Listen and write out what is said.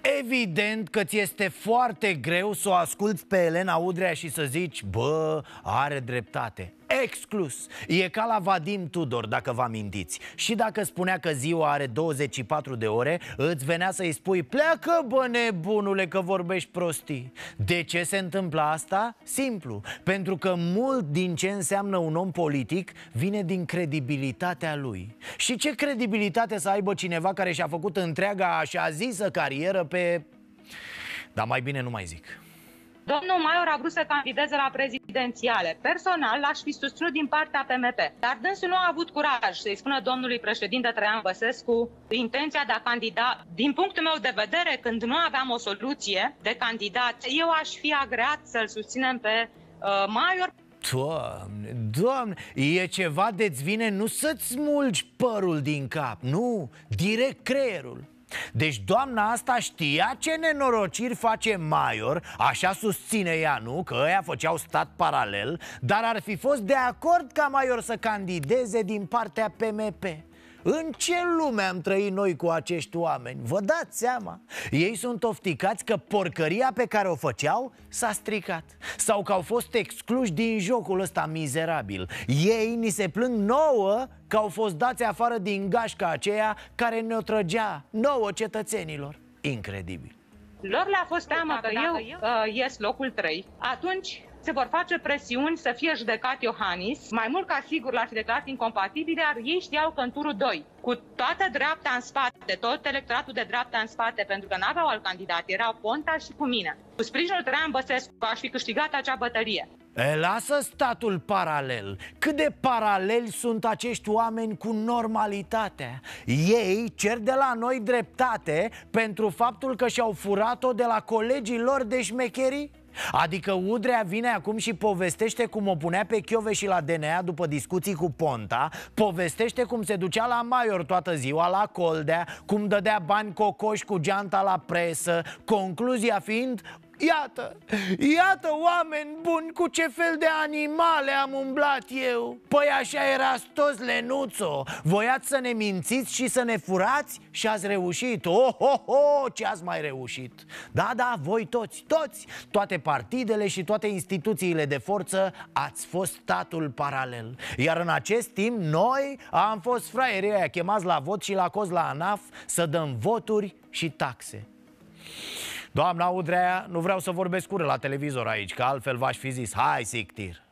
Evident că ți este foarte greu să o asculți pe Elena Udrea și să zici: bă, are dreptate. Exclus. E ca la Vadim Tudor, dacă vă amintiți. Și dacă spunea că ziua are 24 de ore, îți venea să-i spui: pleacă, bă, nebunule, că vorbești prostii. De ce se întâmplă asta? Simplu. Pentru că mult din ce înseamnă un om politic vine din credibilitatea lui. Și ce credibilitate să aibă cineva care și-a făcut întreaga așa zisă carieră pe... Dar mai bine nu mai zic. Domnul Maior a vrut să candideze la prezidențiale. Personal l-aș fi susținut din partea PMP. Dar dânsul nu a avut curaj să-i spună domnului președinte Traian Băsescu intenția de a candida. Din punctul meu de vedere, când nu aveam o soluție de candidat, eu aș fi agreat să-l susținem pe Maior. Doamne, Doamne, e ceva de-ți vine nu să-ți smulgi părul din cap, nu, direct creierul. Deci doamna asta știa ce nenorociri face Maior, așa susține ea, nu? Că ăia făceau stat paralel, dar ar fi fost de acord ca Maior să candideze din partea PMP. În ce lume am trăit noi cu acești oameni? Vă dați seama? Ei sunt ofticați că porcăria pe care o făceau s-a stricat, sau că au fost excluși din jocul ăsta mizerabil. Ei ni se plâng nouă că au fost dați afară din gașca aceea care ne-o trăgea nouă cetățenilor. Incredibil. Lor le-a fost teamă că eu ies locul 3. Atunci se vor face presiuni să fie judecat Iohannis. Mai mult ca sigur l-ar fi declarat incompatibil, dar ei știau că în turul 2, cu toată dreapta în spate, tot electoratul de dreapta în spate, pentru că n-aveau alt candidat, erau Ponta și cu mine. Cu sprijinul Traian Băsescu aș fi câștigat acea bătălie. Lasă statul paralel. Cât de paraleli sunt acești oameni cu normalitatea. Ei cer de la noi dreptate pentru faptul că și-au furat-o de la colegii lor de șmecherii. Adică Udrea vine acum și povestește cum o punea pe chiove și la DNA după discuții cu Ponta. Povestește cum se ducea la Maior toată ziua, la Coldea, cum dădea bani cocoși cu geanta la presă. Concluzia fiind: iată, iată, oameni buni, cu ce fel de animale am umblat eu. Păi așa erați toți, Lenuțo. Voiați să ne mințiți și să ne furați și ați reușit. Ce ați mai reușit? Da, da, voi toți, toate partidele și toate instituțiile de forță ați fost statul paralel. Iar în acest timp noi am fost fraierii ăia chemați la vot și la coz la ANAF să dăm voturi și taxe. Doamna Udrea, nu vreau să vorbesc urât la televizor aici, că altfel v-aș fi zis: hai, sictir.